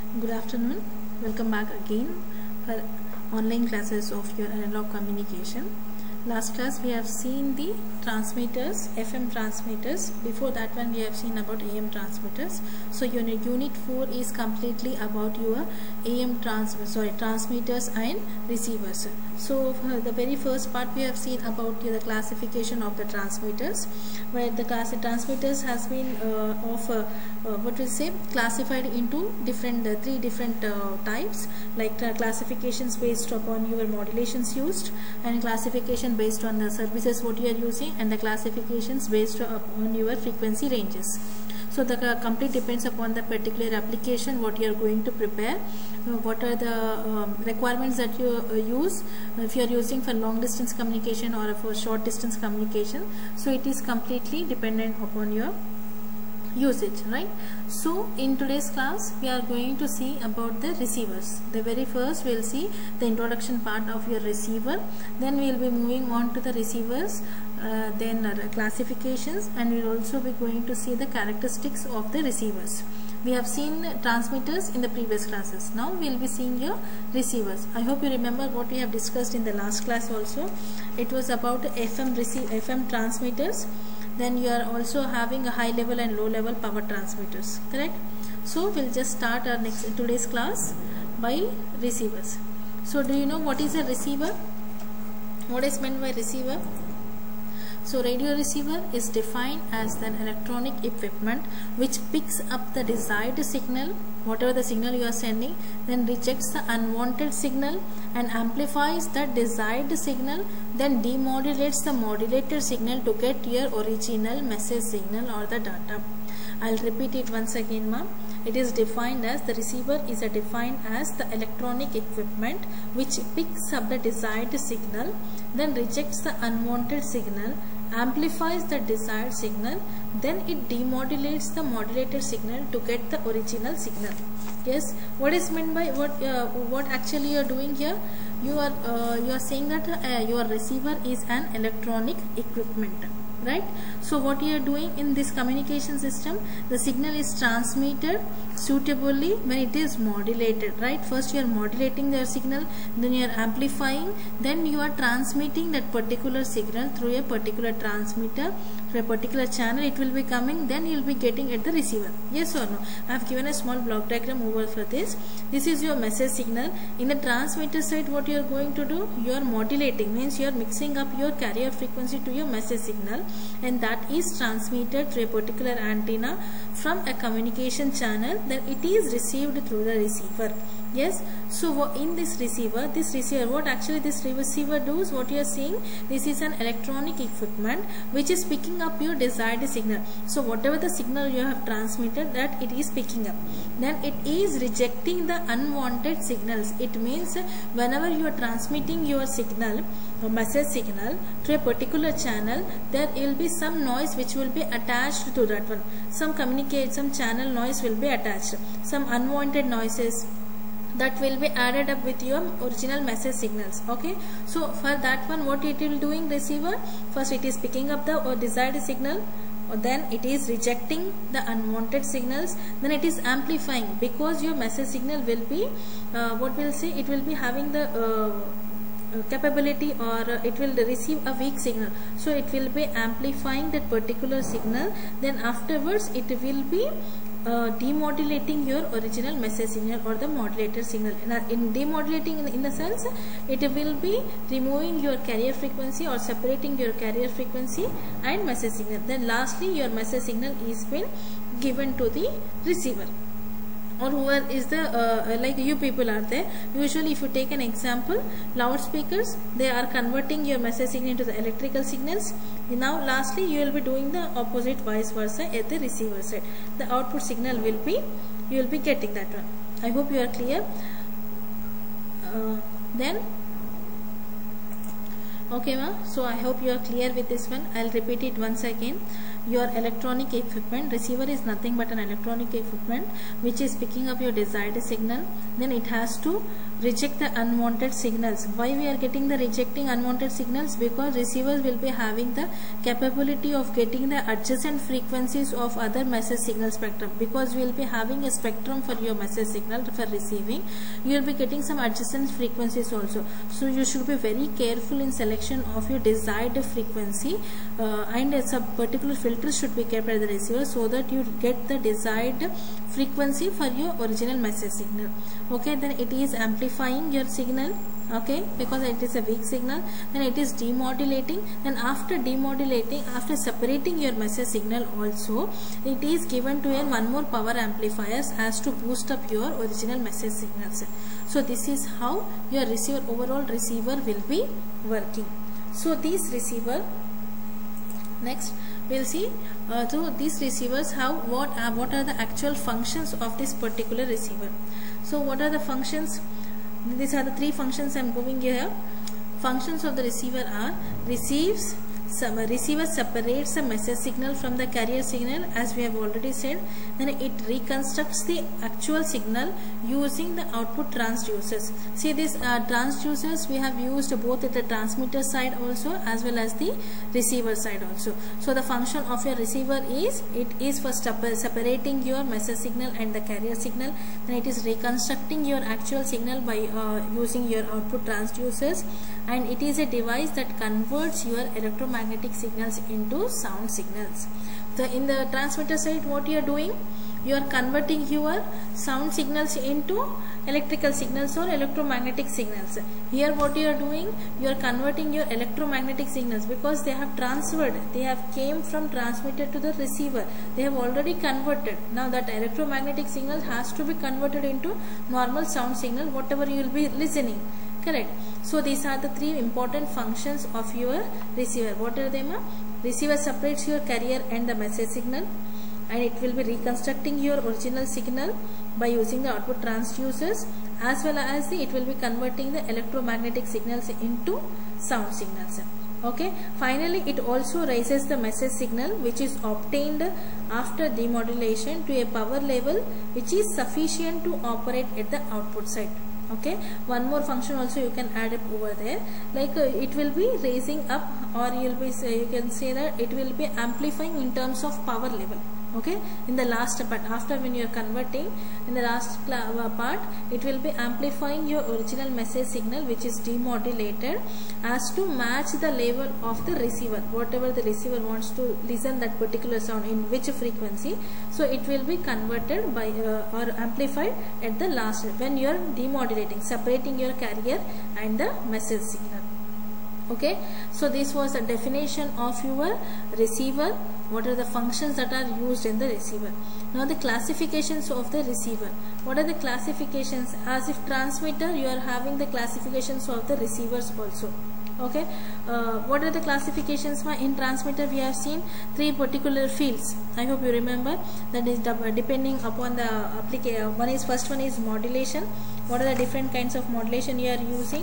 Good afternoon. Welcome back again for online classes of your analog communication. Last class we have seen the transmitters, FM transmitters. Before that one we have seen about AM transmitters. So unit 4 is completely about your AM transmitters and receivers. So the very first part we have seen about the classification of the transmitters, where the transmitters has been classified into three different types, like classifications based upon your modulations used, and classification based on the services what you are using, and the classifications based on your frequency ranges. So the complete depends upon the particular application what you are going to prepare, what are the requirements that you use, if you are using for long distance communication or for short distance communication. So it is completely dependent upon your usage, right? So in today's class we are going to see about the receivers. The very first we will see the introduction part of your receiver, then we will be moving on to the receivers, then classifications, and we will also be going to see the characteristics of the receivers. We have seen transmitters in the previous classes. Now we will be seeing your receivers. I hope you remember what we have discussed in the last class also. It was about FM transmitters. Then you are also having a high level and low level power transmitters, correct? So we'll just start our today's class by receivers. So do you know what is a receiver? What is meant by receiver? So radio receiver is defined as an electronic equipment which picks up the desired signal, whatever the signal you are sending, then rejects the unwanted signal and amplifies the desired signal, then demodulates the modulated signal to get your original message signal or the data. I'll repeat it once again, ma'am. It is defined as, the receiver is defined as the electronic equipment which picks up the desired signal, then rejects the unwanted signal, amplifies the desired signal, then it demodulates the modulated signal to get the original signal. Yes, what is meant by what actually you are doing here? You are saying that your receiver is an electronic equipment, right? So what you are doing in this communication system, the signal is transmitted suitably when it is modulated, right? First you are modulating the signal, then you are amplifying, then you are transmitting that particular signal through a particular transmitter, through a particular channel it will be coming, then you will be getting at the receiver. Yes or no? I have given a small block diagram over for this. This is your message signal. In the transmitter side what you are going to do, you are modulating, means you are mixing up your carrier frequency to your message signal, and that is transmitted through a particular antenna from a communication channel, then it is received through the receiver. Yes, so in this receiver, what actually this receiver does, what you are seeing, this is an electronic equipment which is picking up your desired signal. So whatever the signal you have transmitted, that it is picking up, then it is rejecting the unwanted signals. It means whenever you are transmitting your signal, a message signal, to a particular channel, there will be some noise which will be attached to that one. Some channel noise will be attached, some unwanted noises that will be added up with your original message signals. Okay, so for that one what it will doing, receiver, first it is picking up the desired signal, then it is rejecting the unwanted signals, then it is amplifying, because your message signal will be it will be having the capability, or it will receive a weak signal, so it will be amplifying that particular signal, then afterwards it will be demodulating your original message signal or the modulated signal. In demodulating, in the sense it will be removing your carrier frequency or separating your carrier frequency and message signal, then lastly your message signal is been given to the receiver, or whoever is the like you people are there. Usually if you take an example, loudspeakers, they are converting your message signal into the electrical signals. Now lastly you will be doing the opposite, vice versa at the receiver side. The output signal will be, you will be getting that one. I hope you are clear. Then okay ma'am, so I hope you are clear with this one. I'll repeat it once again. Your electronic equipment, receiver is nothing but an electronic equipment which is picking up your desired signal, then it has to reject the unwanted signals. Why we are getting the rejecting unwanted signals? Because receivers will be having the capability of getting the adjacent frequencies of other message signal spectrum. Because we will be having a spectrum for your message signal for receiving, you will be getting some adjacent frequencies also. So you should be very careful in selection of your desired frequency, and some particular filters should be kept by the receiver so that you get the desired frequency for your original message signal. Okay, then it is amplifying your signal, okay, because it is a weak signal. Then it is demodulating. Then after demodulating, after separating your message signal also, it is given to one more power amplifiers as to boost up your original message signals. So this is how your receiver, overall receiver will be working. So this receiver, next we'll see so these receivers have what are the actual functions of this particular receiver. So what are the functions? These are the three functions I am going here. Functions of the receiver are: receiver separates the message signal from the carrier signal, as we have already said. Then it reconstructs the actual signal using the output transducers. See, these transducers we have used both at the transmitter side also as well as the receiver side also. So the function of your receiver is, it is for separating your message signal and the carrier signal. Then it is reconstructing your actual signal by using your output transducers, and it is a device that converts your electromagnetic signals into sound signals. So in the transmitter side, what you are doing? You are converting your sound signals into electrical signals or electromagnetic signals. Here what you are doing? You are converting your electromagnetic signals because they have transferred. They have came from transmitter to the receiver. They have already converted. Now that electromagnetic signal has to be converted into normal sound signal, whatever you will be listening. Correct. So these are the three important functions of your receiver. What are them? Receiver separates your carrier and the message signal, and it will be reconstructing your original signal by using the output transducers, as well as it will be converting the electromagnetic signals into sound signals. Okay. Finally, it also raises the message signal which is obtained after demodulation to a power level which is sufficient to operate at the output side. Okay, one more function also you can add up over there, like it will be raising up, or you can say that it will be amplifying in terms of power level. Okay, in the last part, after when you are converting, in the last part, it will be amplifying your original message signal which is demodulated as to match the level of the receiver, whatever the receiver wants to listen that particular sound in which frequency. So it will be converted by or amplified at the last when you are demodulating, separating your carrier and the message signal. Okay, so this was a definition of your receiver. What are the functions that are used in the receiver? Now the classifications of the receiver. What are the classifications? As if transmitter, you are having the classifications of the receivers also. Okay, what are the classifications? In transmitter we have seen three particular fields. I hope you remember. That is depending upon the application. First one is modulation. What are the different kinds of modulation you are using?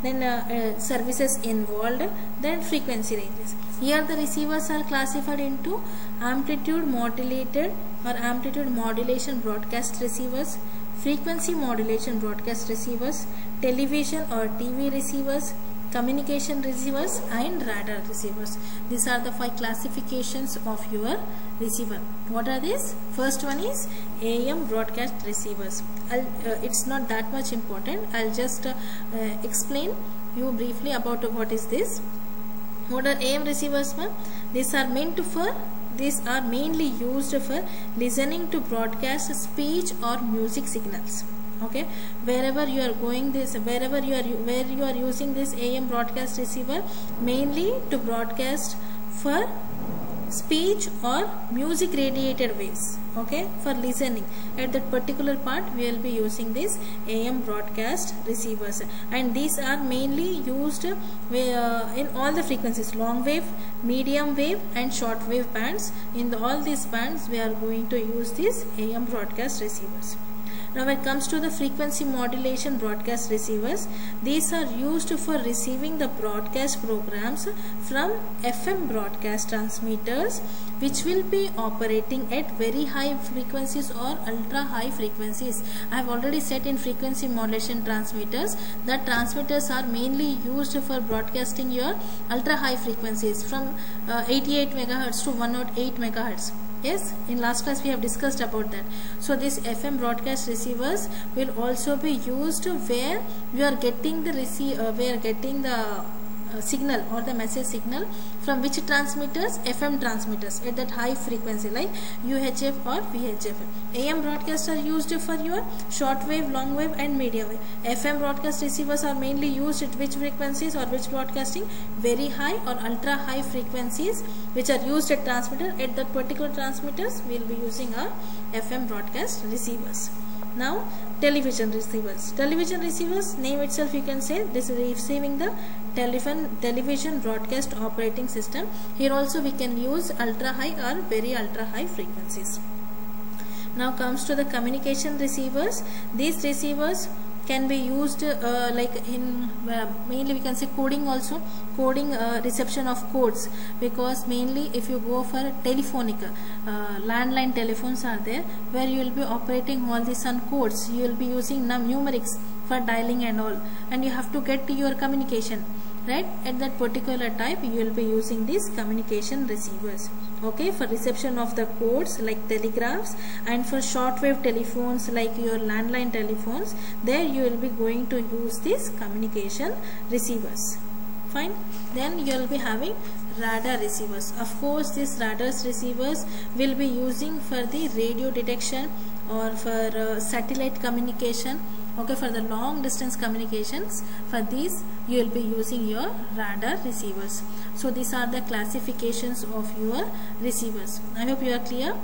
Then services involved. Then frequency ranges. Here the receivers are classified into amplitude modulated or amplitude modulation broadcast receivers, frequency modulation broadcast receivers, television or TV receivers, communication receivers, and radar receivers. These are the 5 classifications of your receiver. What are these? First one is AM broadcast receivers. It's not that much important. I'll just explain you briefly about what is this. What are AM receivers? These are mainly used for listening to broadcast speech or music signals. Okay, wherever you are going this, where you are using this AM broadcast receiver, mainly to broadcast for speech or music radiated waves. Okay, for listening at that particular part we will be using this AM broadcast receivers, and these are mainly used in all the frequencies: long wave, medium wave, and short wave bands. In all these bands we are going to use these AM broadcast receivers. Now when it comes to the frequency modulation broadcast receivers, these are used for receiving the broadcast programs from FM broadcast transmitters, which will be operating at very high frequencies or ultra high frequencies. I have already said in frequency modulation transmitters that transmitters are mainly used for broadcasting your ultra high frequencies from 88 megahertz to 108 megahertz. Yes, in last class we have discussed about that. So these FM broadcast receivers will also be used where you are getting the signal or the message signal from which transmitters? FM transmitters at that high frequency like UHF or VHF. AM broadcasts are used for your short wave, long wave and medium wave. FM broadcast receivers are mainly used at which frequencies or which broadcasting? Very high or ultra high frequencies which are used at transmitter. At that particular transmitters we will be using our FM broadcast receivers. Now television receivers. Television receivers, name itself you can say this is receiving the television broadcast operating system. Here also we can use ultra high or very ultra high frequencies. Now comes to the communication receivers. These receivers can be used like in mainly we can say coding also, coding reception of codes, because mainly if you go for telephonic landline telephones are there where you will be operating all these codes. You will be using numerics for dialing and all, and you have to get to your communication, right? At that particular type you will be using these communication receivers, okay, for reception of the codes like telegraphs, and for shortwave telephones like your landline telephones, there you will be going to use these communication receivers. Fine. Then you will be having radar receivers. Of course these radar receivers will be using for the radio detection or for satellite communication, okay, for the long distance communications. For these you will be using your radar receivers. So these are the classifications of your receivers. I hope you are clear.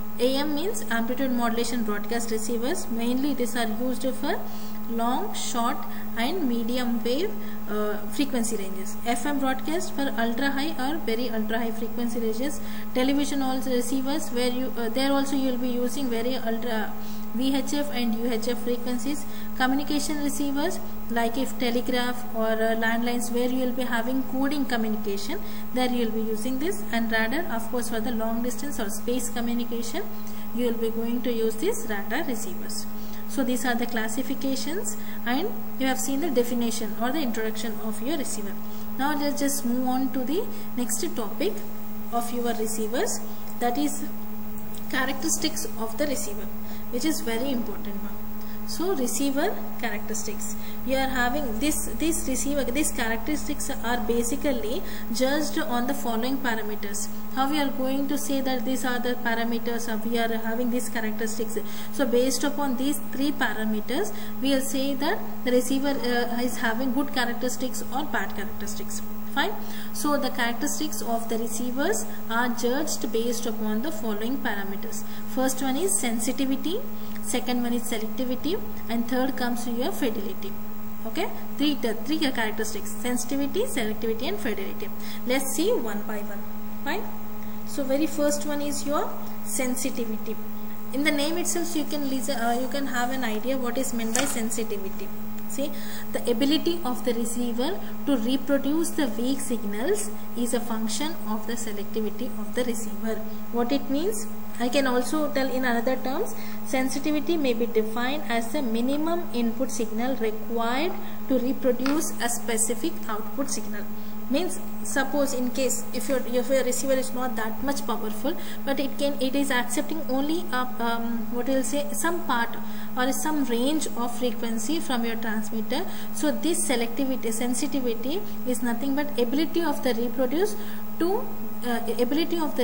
AM means amplitude modulation broadcast receivers. Mainly these are used for long, short and medium wave frequency ranges. FM broadcast for ultra high or very ultra high frequency ranges. Television also receivers where you there also you will be using very ultra VHF and UHF frequencies. Communication receivers like if telegraph or landlines where you will be having coding communication, there you will be using this. And radar, of course, for the long distance or space communication you will be going to use these radar receivers. So these are the classifications, and you have seen the definition or the introduction of your receiver. Now let's just move on to the next topic of your receivers, that is characteristics of the receiver, which is very important one. So receiver characteristics, you are having this receiver, these characteristics are basically judged on the following parameters. How we are going to say that these are the parameters of we are having these characteristics? So based upon these three parameters we will say that the receiver is having good characteristics or bad characteristics. Fine. So the characteristics of the receivers are judged based upon the following parameters. First one is sensitivity, second one is selectivity, and third comes to your fidelity. Okay, three characteristics: sensitivity, selectivity and fidelity. Let's see one by one. Fine. So very first one is your sensitivity. In the name itself you can listen, you can have an idea what is meant by sensitivity. See, the ability of the receiver to reproduce the weak signals is a function of the selectivity of the receiver. What it means, I can also tell in another terms. Sensitivity may be defined as the minimum input signal required to reproduce a specific output signal. Means suppose in case if your receiver is not that much powerful, but it is accepting only what will say some part or some range of frequency from your transmitter. So this sensitivity is nothing but ability of the reproduce to ability of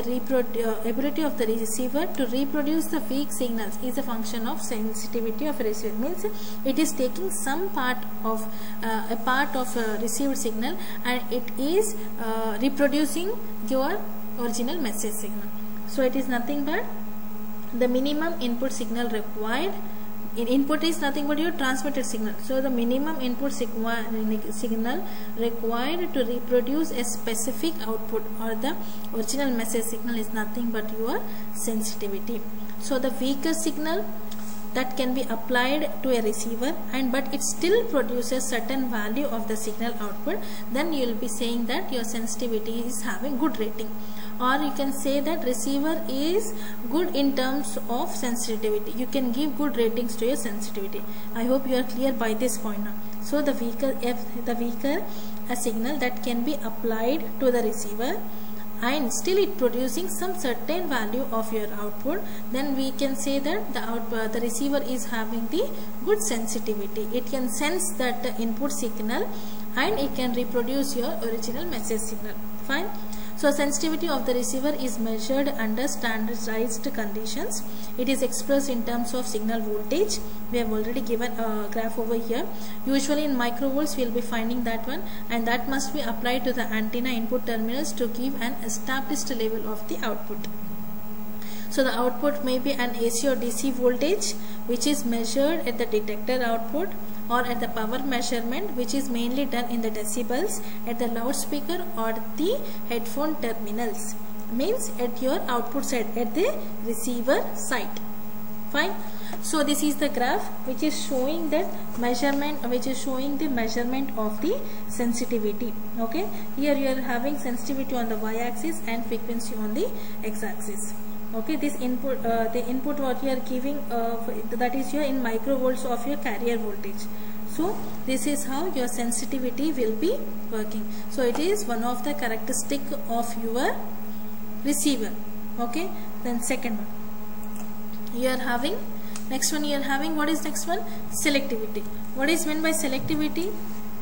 the receiver to reproduce the weak signals is a function of sensitivity of a receiver. Means it is taking some part of received signal and it is reproducing your original message signal. So it is nothing but the minimum input signal required. Input is nothing but your transmitted signal. So the minimum input signal required to reproduce a specific output or the original message signal is nothing but your sensitivity. So the weaker signal that can be applied to a receiver, and but it still produces certain value of the signal output, then you will be saying that your sensitivity is having good rating. Or you can say that receiver is good in terms of sensitivity. You can give good ratings to your sensitivity. I hope you are clear by this point now. So the weaker a signal that can be applied to the receiver and still it producing some certain value of your output, then we can say that the receiver is having the good sensitivity. It can sense that input signal and it can reproduce your original message signal. Fine. So sensitivity of the receiver is measured under standardized conditions. It is expressed in terms of signal voltage. We have already given a graph over here. Usually in microvolts we will be finding that one, and that must be applied to the antenna input terminals to give an established level of the output. So the output may be an AC or DC voltage which is measured at the detector output, or at the power measurement which is mainly done in the decibels at the loudspeaker or the headphone terminals, means at your output side, at the receiver side. Fine. So this is the graph which is showing that measurement, which is showing the measurement of the sensitivity. Okay, here you are having sensitivity on the y-axis and frequency on the x-axis. Okay, this input, the input what you are giving, that is your in microvolts of your carrier voltage. So this is how your sensitivity will be working. So it is one of the characteristic of your receiver. Okay, then second one you are having, next one you are having, what is next one? Selectivity. What is meant by selectivity?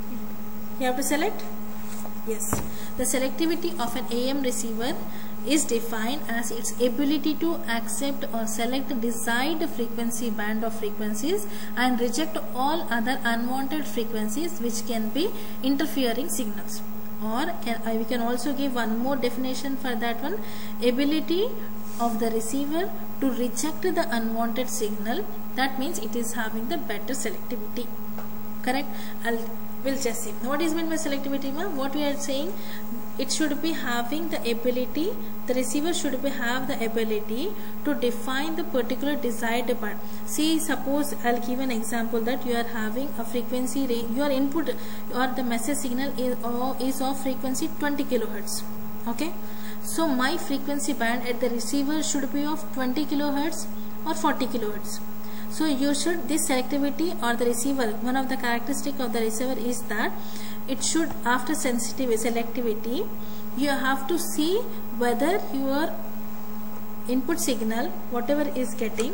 You have to select. Yes, the selectivity of an AM receiver is defined as its ability to accept or select the desired frequency band of frequencies and reject all other unwanted frequencies which can be interfering signals. Or we can also give one more definition for that one: ability of the receiver to reject the unwanted signal. That means it is having the better selectivity. Correct? We'll just see what is meant by selectivity. What we are saying, it should be having the ability, the receiver should have the ability to define the particular desired band. See, suppose I'll give an example that you are having a frequency range, your input or the message signal is of frequency 20 kilohertz. Okay, so my frequency band at the receiver should be of 20 kilohertz or 40 kilohertz. So you should, this selectivity or the receiver, one of the characteristic of the receiver is that it should, after selectivity, you have to see whether your input signal, whatever it is getting,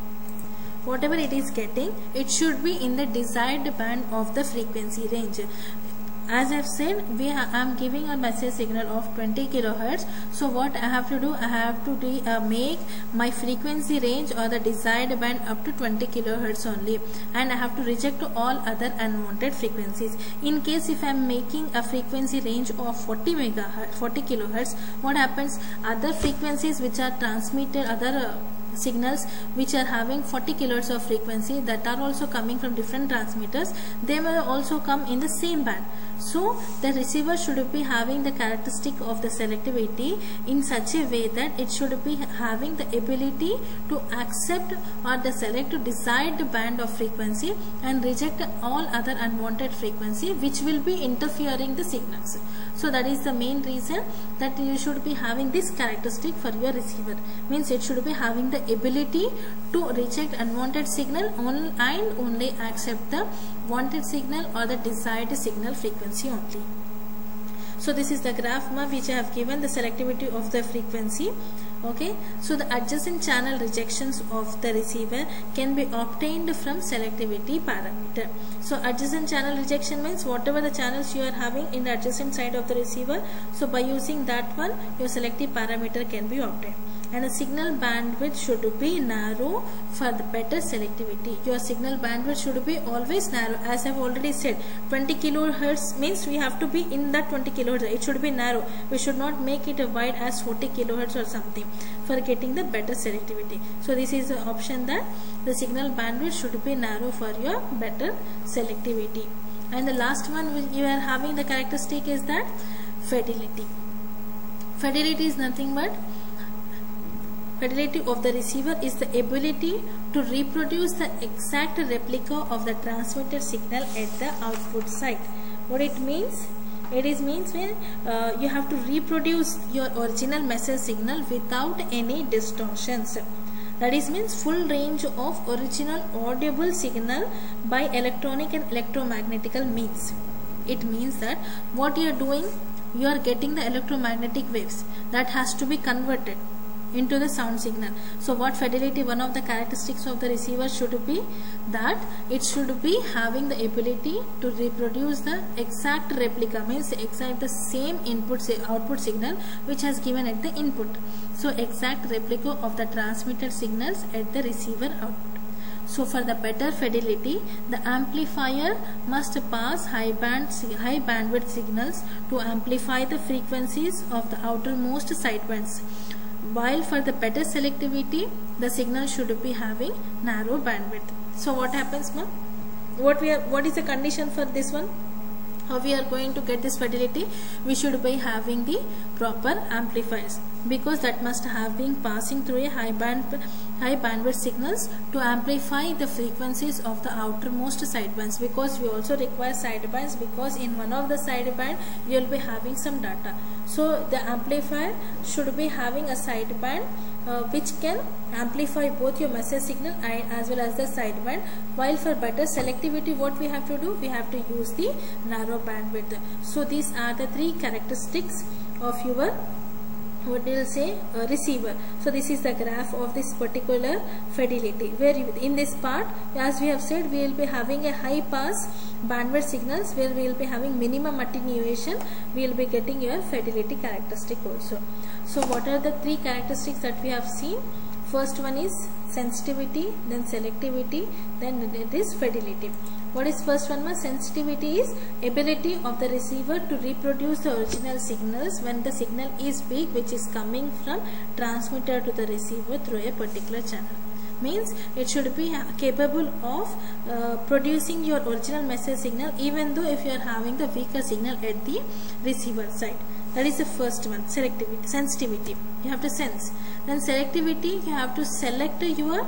it should be in the desired band of the frequency range. As I have said, I am giving a message signal of 20 kilohertz. So what I have to do, I have to make my frequency range or the desired band up to 20 kilohertz only, and I have to reject all other unwanted frequencies. In case if I am making a frequency range of 40 kilohertz, what happens? Other frequencies which are transmitted, other signals which are having 40 kilohertz of frequency that are also coming from different transmitters, they may also come in the same band. So the receiver should be having the characteristic of the selectivity in such a way that it should be having the ability to accept or the select desired band of frequency and reject all other unwanted frequency which will be interfering the signals. So that is the main reason that you should be having this characteristic for your receiver. Means it should be having the ability to reject unwanted signal and only accept the wanted signal or the desired signal frequency only. So this is the graph which I have given, the selectivity of the frequency. Okay, so the adjacent channel rejections of the receiver can be obtained from selectivity parameter. So adjacent channel rejection means whatever the channels you are having in the adjacent side of the receiver, so by using that one your selective parameter can be obtained. And the signal bandwidth should be narrow for the better selectivity. Your signal bandwidth should be always narrow. As I have already said, 20 kilohertz means we have to be in that 20 kilohertz. It should be narrow. We should not make it wide as 40 kilohertz or something for getting the better selectivity. So this is the option that the signal bandwidth should be narrow for your better selectivity. And the last one which you are having the characteristic is that fidelity. Fidelity is nothing but fidelity of the receiver is the ability to reproduce the exact replica of the transmitted signal at the output site. What it means? It means when you have to reproduce your original message signal without any distortions. That is means full range of original audible signal by electronic and electromagnetical means. It means that what you are doing, you are getting the electromagnetic waves that has to be converted into the sound signal. So what fidelity, one of the characteristics of the receiver should be that it should be having the ability to reproduce the exact replica, means exact the same output signal which has given at the input. So exact replica of the transmitted signals at the receiver output. So for the better fidelity, the amplifier must pass high bandwidth signals to amplify the frequencies of the outermost sidebands. While for the better selectivity, the signal should be having narrow bandwidth. So what happens, ma'am? What is the condition for this one? How we are going to get this fidelity? We should be having the proper amplifiers, because that must have been passing through a high bandwidth signals to amplify the frequencies of the outermost sidebands, because we also require sidebands, because in one of the sideband we will be having some data. So the amplifier should be having a sideband which can amplify both your message signal as well as the sideband. While for better selectivity, what we have to do? We have to use the narrow bandwidth. So these are the three characteristics of your, what we will say, receiver. So this is the graph of this particular fidelity, where in this part, as we have said, we will be having a high pass bandwidth signals where we will be having minimum attenuation. We will be getting your fidelity characteristic also. So what are the three characteristics that we have seen? First one is sensitivity, then selectivity, then it is fidelity. What is first one? Sensitivity is ability of the receiver to reproduce the original signals when the signal is weak, which is coming from transmitter to the receiver through a particular channel. Means it should be capable of producing your original message signal even though if you are having the weaker signal at the receiver side. That is the first one. Selectivity, sensitivity, you have to sense. Then selectivity, you have to select your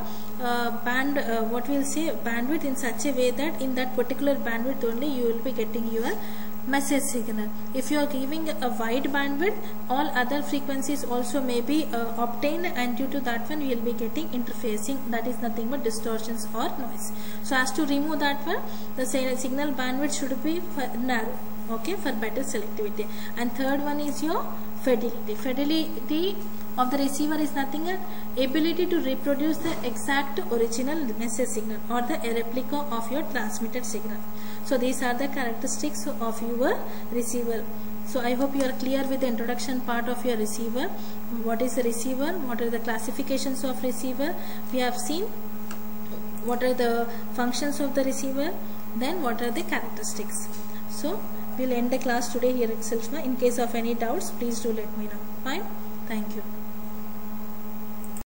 bandwidth in such a way that in that particular bandwidth only you will be getting your message signal. If you are giving a wide bandwidth, all other frequencies also may be obtained, and due to that one we will be getting interfacing, that is nothing but distortions or noise. So as to remove that one, the signal bandwidth should be narrow, okay, for better selectivity. And third one is your fidelity. Fidelity of the receiver is nothing but ability to reproduce the exact original message signal or the replica of your transmitted signal. So these are the characteristics of your receiver. So I hope you are clear with the introduction part of your receiver. What is a receiver? What are the classifications of receiver? We have seen what are the functions of the receiver, then what are the characteristics. So we will end the class today here itself. In case of any doubts, please do let me know. Fine. Thank you.